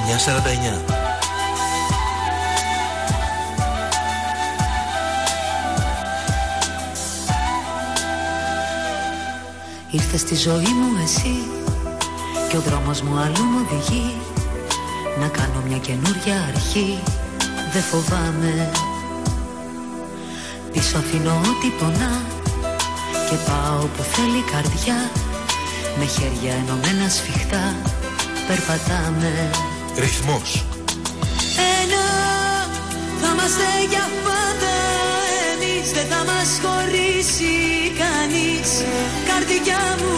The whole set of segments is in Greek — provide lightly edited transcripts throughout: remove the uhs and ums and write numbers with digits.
949. Ήρθε στη ζωή μου εσύ και ο δρόμος μου αλλού μου οδηγεί. Να κάνω μια καινούρια αρχή, δεν φοβάμαι. Πίσω αφήνω ό,τι πονά και πάω που θέλει η καρδιά. Με χέρια ενωμένα σφιχτά περπατάμε. Ρυθμός. Ένα θα είμαστε για πάντα εμείς, δεν θα μας χωρίσει κανείς, καρδιά μου.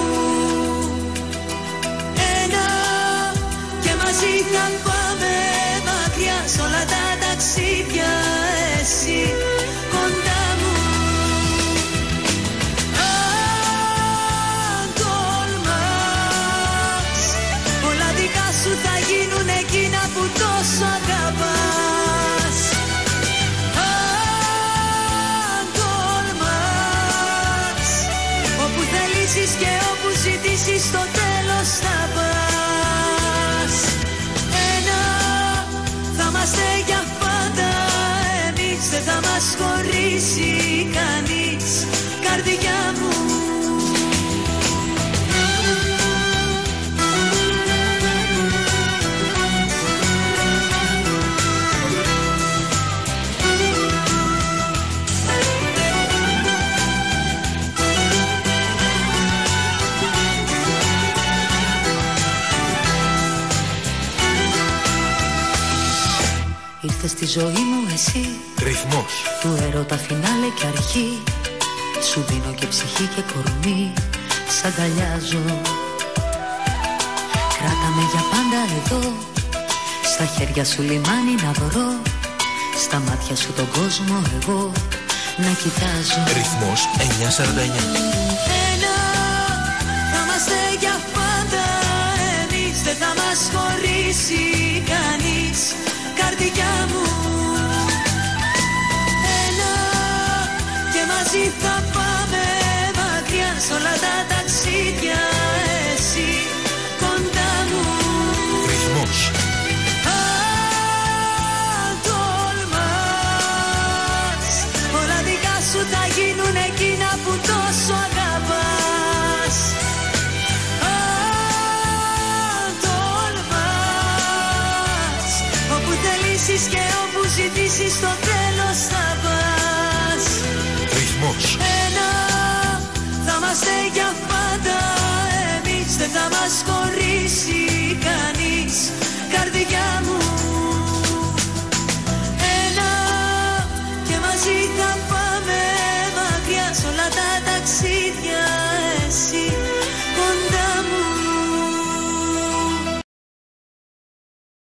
Ένα και μαζί θα πάμε μακριά σ' όλα τα ταξίδια, εσύ κοντά μου. Αν τολμάς, όλα δικά σου θα γίνουν εκείνα που τόσο αγαπάς. Αν τολμάς, όπου θελήσεις και όπου ζητήσεις στο τέλος θα πας. Ένα θα είμαστε για πάντα εμείς, δεν θα μας χωρίσει κανείς, καρδιά μου. Ήρθε στη ζωή μου εσύ, Ρυθμός. του έρωτα φινάλε και αρχή. Σου δίνω και ψυχή και κορμί, σ' αγκαλιάζω. Κράτα με για πάντα εδώ, στα χέρια σου λιμάνι να βρω, στα μάτια σου τον κόσμο εγώ να κοιτάζω. Ρυθμός 949. Ένα θα είμαστε για πάντα εμείς, δεν θα μας χωρίσει κανείς, καρδιά μου. Ένα και μαζί θα πάμε μακριά σ' όλα τα ταξίδια, εσύ κοντά μου. Ρυθμός. Αν τολμάς, όλα δικά σου θα γίνουν εκείνα που τόσο αγαπάς. Αν τολμάς, όπου θελήσεις και όπου ζητήσεις στο